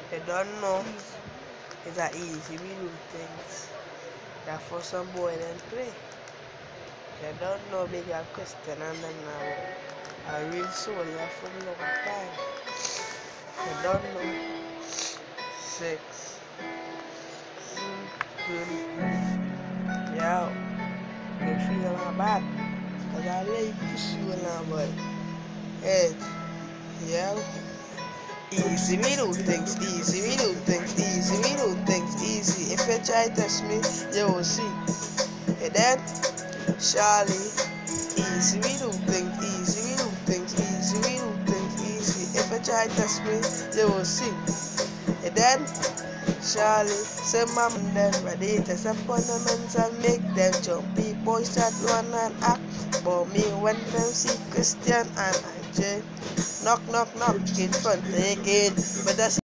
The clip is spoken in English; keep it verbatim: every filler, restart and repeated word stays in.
You don't know. It's a easy we do things. That for some boy then play. You don't know bigger question and then uh, a real soul you have from long time. You don't know. Six. Mm-hmm. Yo. You feel my bad. Cause I like push you now boy. Hey. Yo. Easy, we do things easy, we do things easy, we do things easy. If you try to test me, you will see. You dead? Charlie, easy, we do things easy, we do things easy, we do things easy. If you try to test me, you will see. You dead? Charlie, say my man them ready to test upon the men and make them jump. People start run and act. But me when them see Christian and I J, knock knock knock in front again. But that's